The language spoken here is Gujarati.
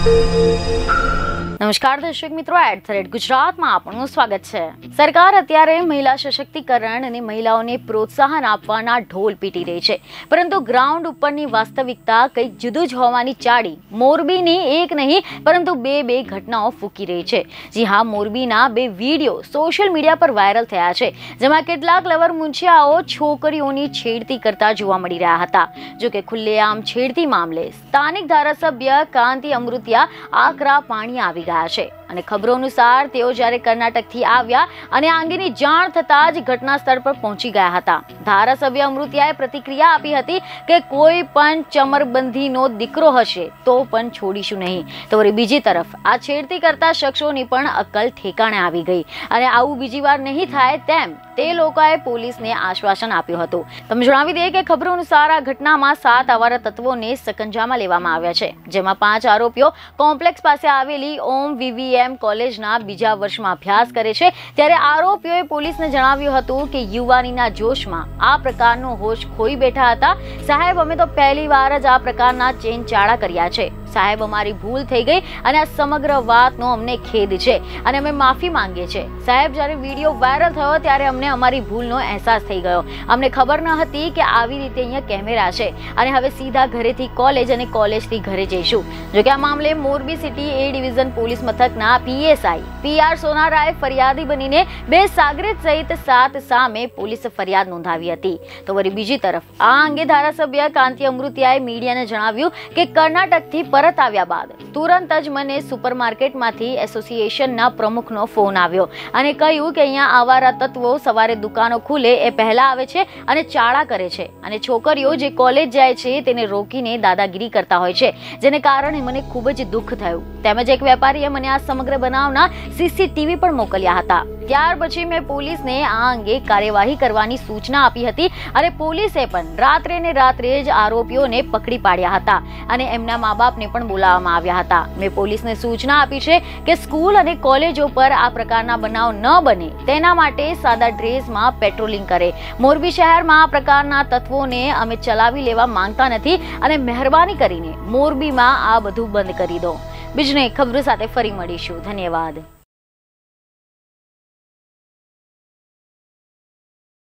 નમસ્કાર દર્શક મિત્રો, @ગુજરાતમાં આપનું સ્વાગત છે। સરકાર અત્યારે મહિલા સશક્તિકરણ અને મહિલાઓને પ્રોત્સાહન આપવાના ઢોલ પીટી રહી છે, પરંતુ ગ્રાઉન્ડ ઉપરની વાસ્તવિકતા કંઈક જુદું જ હોવાની ચાડી મોરબીની એક નહીં પરંતુ બે ઘટનાઓ ફૂંકી રહી છે। જી હા, મોરબીના બે વિડીયો સોશિયલ મીડિયા પર વાયરલ થયા છે, જેમાં કેટલાક લવર મુંશિયાઓ છોકરીઓની છેડતી કરતા જોવા મળી રહ્યા હતા। જો કે ખુલ્લેઆમ છેડતી મામલે સ્થાનિક ધારાસભ્ય કાંતિ અમૃતિયા આકરા પાણી આવી ગયા છે અને ખબરો અનુસાર તેઓ જ્યારે કર્ણાટકથી આવ્યા અને આ અંગેની જાણ થતાં જ ઘટના સ્થળ પર પહોંચી ગયા હતા। ધારાસભ્ય અમૃતિયાએ પ્રતિક્રિયા આપી હતી કે કોઈ પણ ચમરબંધીનો દીકરો હશે તો પણ છોડીશું નહીં। તો વળી બીજી તરફ આ છેડતી કરતા શખ્સોની પણ અક્કલ ઠેકાણે આવી ગઈ અને આવું બીજી વાર નહીં થાય તેમ તે લોકોએ પોલીસને આશ્વાસન આપ્યું હતું। તમે જણાવી દઈએ કે ખબરો અનુસાર આ ઘટનામાં 7 આવારા તત્વોને સકંજામાં લેવામાં આવ્યા છે, જેમાં 5 આરોપીઓ કોમ્પ્લેક્સ પાસે આવેલી ઓમ વીવીએમ કોલેજના બીજા વર્ષમાં અભ્યાસ કરે છે। ત્યારે આરોપીઓએ પોલીસને જણાવ્યું હતું કે યુવાનીના જોશમાં આ પ્રકારનો હોશ ખોઈ બેઠા હતા। સાહેબ, અમે તો પહેલી વાર જ આ પ્રકારના ચેન ચાળા કર્યા છે। સાહેબ, અમારી ભૂલ થઈ ગઈ અને આ સમગ્ર વાતનો અમને ખેદ છે અને અમે માફી માંગીએ છીએ। સાહેબ, જ્યારે વિડીયો વાયરલ થયો ત્યારે અમને અમારી ભૂલનો અહેસાસ થઈ ગયો। અમને ખબર ન હતી કે આવી રીતે અહીંયા કેમેરા છે અને હવે સીધા ઘરેથી કોલેજ અને કોલેજથી ઘરે જઈશું। જોકે આ મામલે Morbi city A division police મથકના પીએસઆઈ PR સોનારાએ ફરિયાદી બનીને 2 સાગરીત સહિત 7 સામે પોલીસ ફરિયાદ નોંધાવી હતી। તો વળી બીજી તરફ આ અંગે ધારાસભ્ય કાંતિ અમૃતિયાએ મીડિયાને જણાવ્યું કે કર્ણાટકથી પરત આવ્યા બાદ તુરંત જ મને સુપરમાર્કેટમાંથી એસોસિએશનના પ્રમુખનો ફોન આવ્યો અને કહ્યું કે અહીંયા આવારા તત્વો સવારે દુકાનો ખુલે એ પહેલા આવે છે અને ચાળા કરે છે અને છોકરીઓ જે કોલેજ જાય છે તેને રોકીને દાદાગીરી કરતા હોય છે, જેને કારણે મને ખૂબ જ દુઃખ થયું। તેમજ એક વેપારીએ મને આ સમગ્ર બનાવના CCTV પણ મોકલ્યા હતા। ત્યાર પછી મેં પોલીસને આ અંગે કાર્યવાહી કરવાની સૂચના આપી હતી અને પોલીસે પણ રાત્રે જ આરોપીઓને પકડી પાડ્યા હતા અને એમના મા-બાપને પણ બોલાવવામાં આવ્યા હતા। મેં પોલીસને સૂચના આપી છે કે સ્કૂલ અને કોલેજો પર આ પ્રકારના બનાવ ન બને તેના માટે સાદા ડ્રેસમાં પેટ્રોલિંગ કરે। મોરબી શહેરમાં આ પ્રકારના તત્વોને અમે ચલાવી લેવા માંગતા નથી અને મહેરબાની કરીને મોરબીમાં આ બધું બંધ કરી દો। બીજને ખબરો સાથે ફરી મળીશું। ધન્યવાદ।